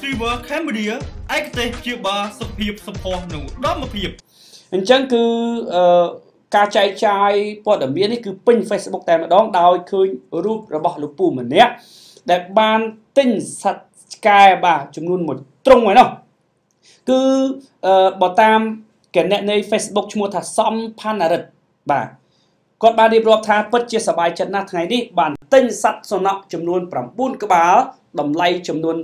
Retriever Cambodia ឯកទេសព្យាបាលសុខភាពសម្ផស្សនិងឧត្តមភាពអញ្ចឹងគឺការចែកចាយព័ត៌មាននេះគឺពេញ Facebook តែម្ដងដោយឃើញរូបរបស់លោកពូម្នាក់ដែលបានទិញសត្វឆ្កែបាទចំនួនមួយទ្រុងហើយនោះគឺបើតាមកណនី Facebook ឈ្មោះថាសំផាណារិតបាទគាត់បានរៀបរាប់ថាពិតជាសប្បាយចិត្តណាស់ថ្ងៃនេះបានទិញសត្វសំណក់ចំនួន9ក្បាលតម្លៃចំនួន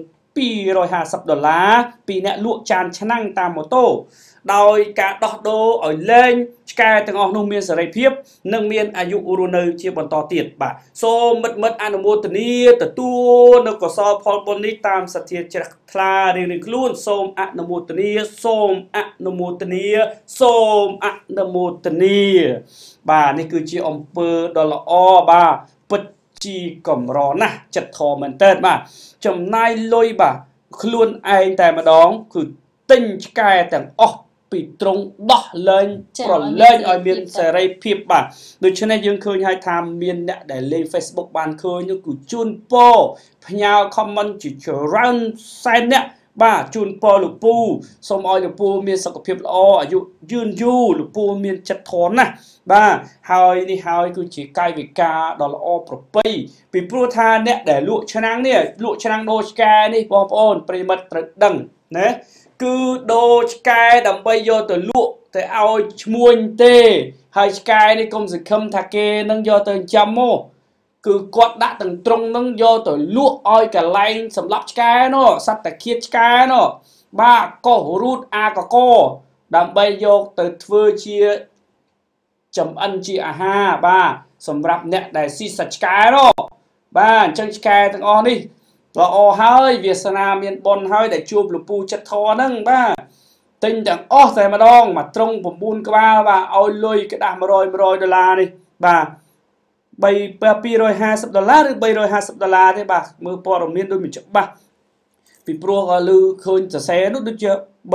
$250ពីអ្នកលក់ចានឆ្នាំងតាមម៉ូតូដោយការដោះដូរឲ្យលែងឆ្កែទាំងអស់នោះមានសេរីភាពនិងមានអាយុរស់នៅជាបន្តទៀតបាទសូមមិត្តអនុមោទនាទទួលនៅកុសលផលបុណ្យនេះតាមសទ្ធាជ្រះថ្លារៀងៗខ្លួនសូមអនុមោទនាសូមអនុមោទនាសូមអនុមោទនាបាទនេះគឺជាអំពើដ៏ល្អបាទពិតជាកម្រណាស់ចិត្តធម៌មែនតើបាទចំណាយលុយបាទខ្លួនឯងតែម្ដងគឺទិញឆ្កែទាំងអស់ពីត្រង់ដោះលែងប្រឡែងឲ្យមានសេរីភាពបាទដូច្នេះយើងឃើញហើយថាមានអ្នកដែលលេង Facebook បានឃើញនោះគឺជូនពរផ្ញើ comment ជាច្រើនសែនអ្នកបាទជូនពរលោកពូសូមឲ្យលោកពូមានសុខភាពល្អអាយុយឺនយូរលោកពូមានចិត្តធម៌ណាស់បាទហើយនេះហើយគឺជាកាយវិការដ៏ល្អប្រពៃពីព្រោះថាអ្នកដែលលក់ឆ្នាំងនេះលក់ឆ្នាំងដូរឆ្កែនេះបងប្អូនប្រិមិត្តត្រូវដឹងណាគឺដូរឆ្កែដើម្បីយកទៅលក់ទៅឲ្យឈ្មួញទេហើយឆ្កែនេះកុំសង្ឃឹមថាគេនឹងយកទៅចិញ្ចឹមមកគឺគាត់ដាក់ទាំងត្រង់នឹងយកទៅលក់ឲ្យកន្លែងសម្រាប់ឆ្កែនោះសត្វតាឃាតឆ្កែនោះបាទកោសរូតអាកកដើម្បីយកទៅធ្វើជាចំអិនជាអាហារបាទសម្រាប់អ្នកដែលស៊ីសាច់ឆ្កែនោះបាទអញ្ចឹងឆ្កែទាំងអស់នេះល្អហើយវាសនាមានបុណ្យហើយដែលជួបលោកពូចិត្តធរហ្នឹងបាទទិញទាំងអស់តែម្ដងមកត្រង់9ក្បាលបាទឲ្យលុយក្តាស់$100នេះបាទ$250ឬ$350ទេបាទមើលព័ត៌មានដូចមិនច្បាស់ពីព្រោះក៏ឮឃើញសរសេរនោះដូចជា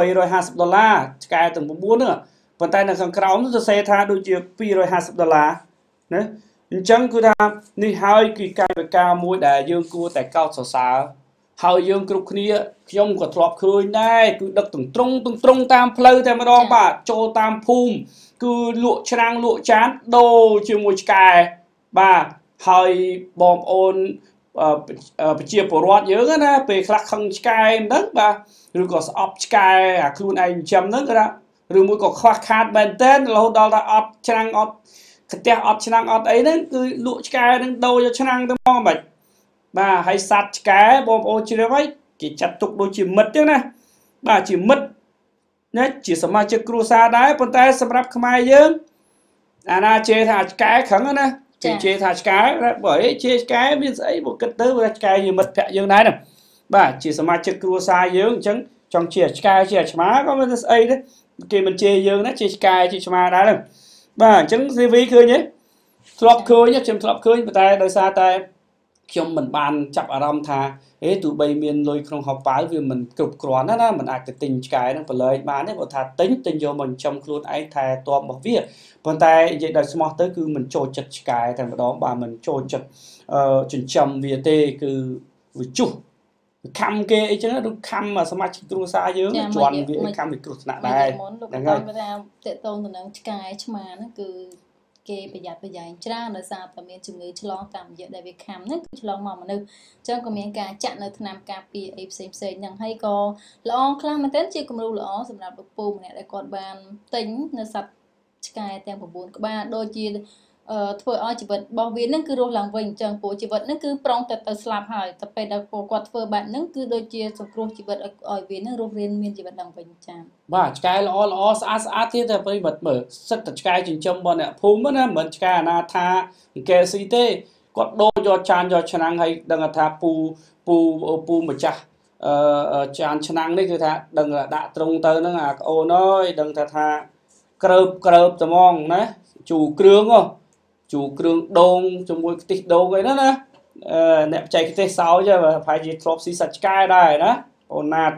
$350ឆ្កែទាំង9ហ្នឹងប៉ុន្តែនៅខាងក្រោមនោះសរសេរថាដូចជា$250ណាអញ្ចឹងគឺថានេះហើយគឺកាយវិការមួយដែលយើងគួរតែកោតសរសើរហើយយើងគ្រប់គ្នាខ្ញុំក៏ធ្លាប់ឃើញដែរគឺដឹកត្រង់តាមផ្លូវតែម្ដងបាទចូលតាមភូមិគឺលក់ឆ្នាំងលក់ចានដូរជាមួយឆ្កែបាទហើយបងប្អូនប្រជាពលរដ្ឋយើងណាពេលខ្លះខឹងឆ្កែមិនដឹងបាទឬក៏ស្អប់ឆ្កែអាខ្លួនឯងចិញ្ចឹមហ្នឹងក៏ឬមួយក៏ខ្វះខាតមែនទែនរហូតដល់ថាអត់ឆ្នាំងអត់ផ្ទះអត់ឆ្នាំងអត់អីហ្នឹងគឺលក់ឆ្កែហ្នឹងដូរយកឆ្នាំងទៅមកមិនបាទហើយសត្វឆ្កែបងប្អូនជ្រាបហើយគេចាត់ទុកដូចជាមិត្តចឹងណាបាទជាមិត្តណាជាសមាជិកគ្រួសារដែរប៉ុន្តែសម្រាប់ខ្មែរយើងអាណាជេរថាឆ្កែខឹងណាគេជេរថាឆ្កែបើអីជេរឆ្កែមានស្អីបើគិតទៅថាឆ្កែជាមិត្តភក្តិយើងដែរណាបាទជាសមាជិកគ្រួសារយើងអញ្ចឹងចង់ជាឆ្កែជាឆ្មាក៏មិនស្អីទេគេមិនជេរយើងណាជាឆ្កែជាឆ្មាដែរហ្នឹងបាទអញ្ចឹង CV ឃើញទេធ្លាប់ឃើញខ្ញុំធ្លាប់ឃើញប៉ុន្តែដោយសារតែខ្ញុំមិនបានចាប់អារម្មណ៍ថាទោះបីមានលុយក្នុងហោប៉ៅវាមិនគ្រប់គ្រាន់ណាមិនអាចទៅទិញឆ្កែហ្នឹងប្រឡែងបានទេបើថាទិញយកមកចិញ្ចឹមខ្លួនឯងថែទាំរបស់វាប៉ុន្តែនិយាយដោយស្មោះទៅគឺមិនចូលចិត្តឆ្កែតែម្ដងបាទមិនចូលចិត្តចិញ្ចឹមវាទេគឺវាជុះខំគេអីចឹងឬខំសមាជិកគ្រួសារយើងជន់វាខំវាគ្រោះថ្នាក់ដែរហ្នឹងហើយថាតេតងទៅនឹងឆ្កែឆ្មាហ្នឹងគឺគេប្រយ័ត្នប្រយែងច្រើនដោយសារតែមានជំងឺឆ្លងតាមរយៈដែលវាខាំហ្នឹងគឺឆ្លងមកមនុស្សអញ្ចឹងក៏មានការចាក់នៅថ្នាំការពារអីផ្សេងហ្នឹងហើយក៏ល្អខ្លះមែនទែនជាគំរូល្អសម្រាប់លោកពូម្នាក់ដែលគាត់បានទិញនៅសត្វឆ្កែទាំង9ក្បាលដូចជាធ្វើឲ្យជីវិតរបស់វានឹងគឺរស់ឡើងវិញអញ្ចឹងព្រោះជីវិតនឹងគឺប្រងទៅស្លាប់ហើយតែពេលដែលគាត់ធ្វើបែបហ្នឹងគឺដូចជាសង្គ្រោះជីវិតឲ្យវានឹងរស់រានមានជីវិតឡើងវិញចា៎បាទឆ្កែល្អស្អាតទៀតតែប្រិមិត្តមើលសិតតែឆ្កែចិញ្ចឹមរបស់អ្នកភូមិណាមិនមែនឆ្កែអនាថាអង្គែស៊ីទេគាត់ដូរយកចានយកឆ្នាំងហើយដឹងថាពូម្ចាស់ចានឆ្នាំងនេះគឺថាដឹងដាក់ត្រង់ទៅហ្នឹងអាក្អូនអើយដឹងថាក្រើបត្មងណាជូរគ្រឿងដូងជាមួយខ្ទិះដូងអីណាអ្នកបច្ចេកទេសសោយប្រហែលជាធ្លាប់ស៊ីសាច់ឆ្កែដែរណាបងណាត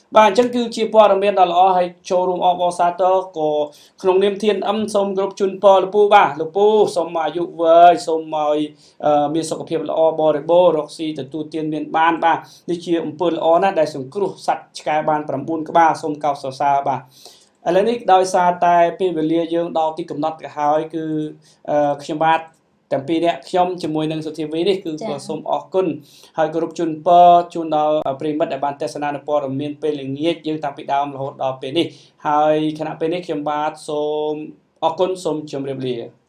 បាទអញ្ចឹងគឺជាព័ត៌មានដ៏ល្អហើយចូលរួមអបអរសាទរក៏ក្នុងនាមធានអឹមសូមគោរពជូនពរលោកពូបាទលោកពូសូមអាយុវែងសូមឲ្យមានសុខភាពល្អបរិបូរណ៍រកស៊ីទទួលទានមានបានបាទនេះជាអំពើល្អណាស់ដែលសង្គ្រោះសត្វឆ្កែបាន9ក្បាលសូមកោតសរសើរបាទឥឡូវនេះដោយសារតែពេលវេលាយើងដល់ទីកំណត់ទៅហើយគឺខ្ញុំបាទទាំងពីរនាក់ខ្ញុំជាមួយនឹងសុធាវីនេះគឺសូមអរគុណហើយគោរពជូនពរជូនដល់ប្រិមិត្តដែលបានទស្សនានៅព័ត៌មានពេលល្ងាចយើងតាំងពីដើមរហូតដល់ពេលនេះហើយខណៈពេលនេះខ្ញុំបាទសូមអរគុណសូមជម្រាបលា